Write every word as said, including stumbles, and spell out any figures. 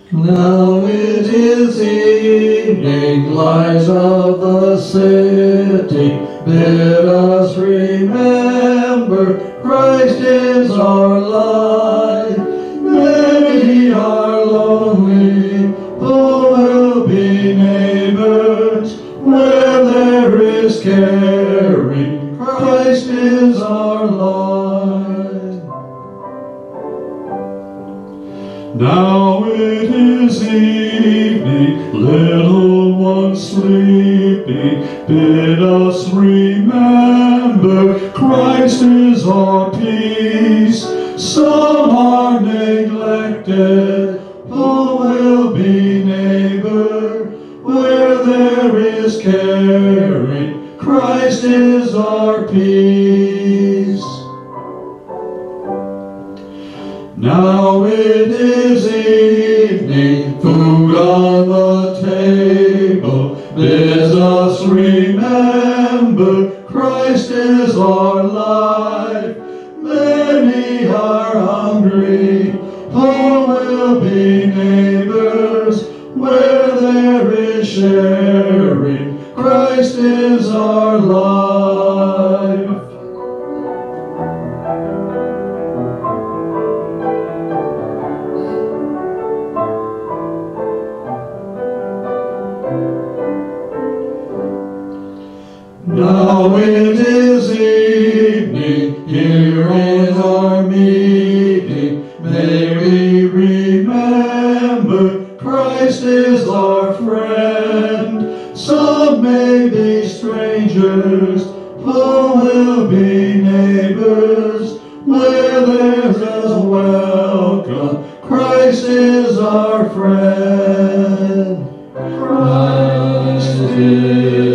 Now it is evening, lights of the city bid us remember Christ is our light. Many are lonely, who will be neighbors where there is caring. Christ is our light. Now it is evening, little ones sleeping, bid us remember Christ is our peace. Some are neglected, who will be neighbor where there is caring. Christ is our peace. Now it is evening, food on the table bids us remember Christ is our life. Many are hungry, who will be neighbors where there is sharing. Christ is our life. Now it is evening, here is our meeting. May we remember Christ is our friend. Some may be strangers, who will be neighbors where there is a welcome. Christ is our friend. Christ is